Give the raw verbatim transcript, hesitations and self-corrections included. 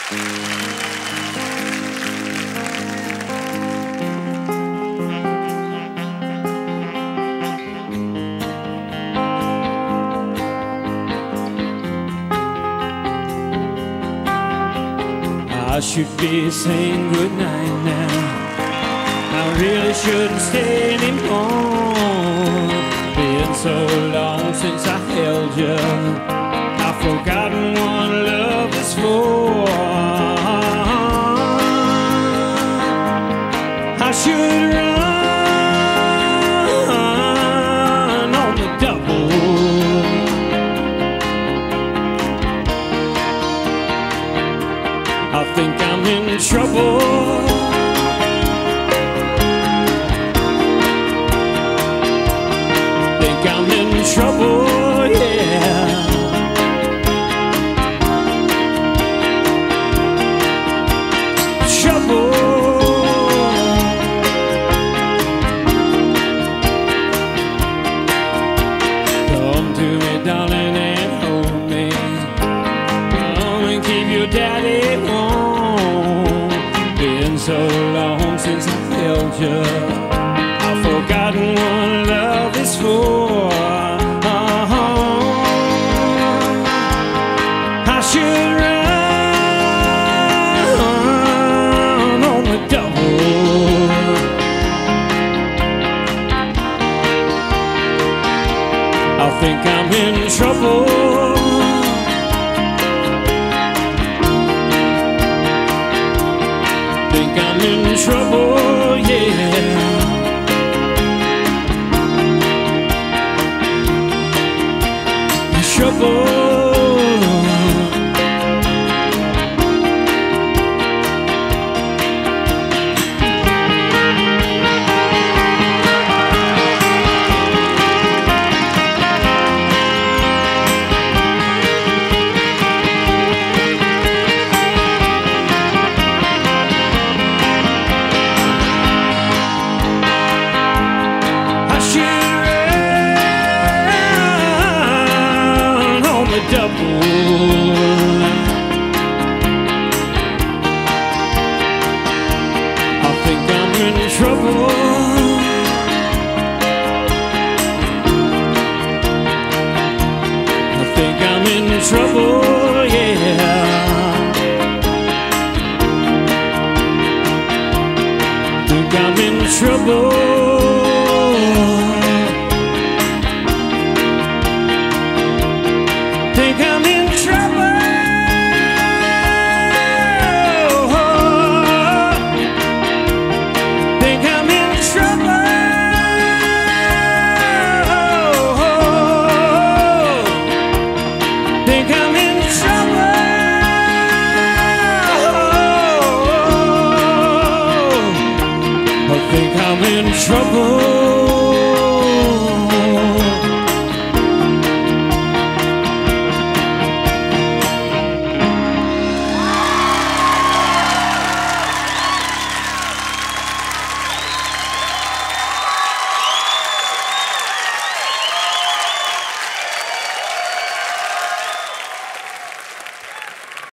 I should be saying goodnight now. I really shouldn't stay anymore. Been so long since I held you, I've forgotten what love is for. I should run on the double. I think I'm in trouble. Think I'm in trouble, yeah. Trouble. Come to me, darling, and hold me. Come and keep your daddy warm. Been so long since I held you, I've forgotten what love is for. Uh-huh. I should run on the double. I think I'm in trouble. Think I'm in trouble, yeah. Trouble. Double. I think I'm in trouble. I think I'm in trouble, yeah. Think I'm in trouble. Think I'm in trouble. Think I'm in trouble. Think I'm in trouble. I think I'm in trouble.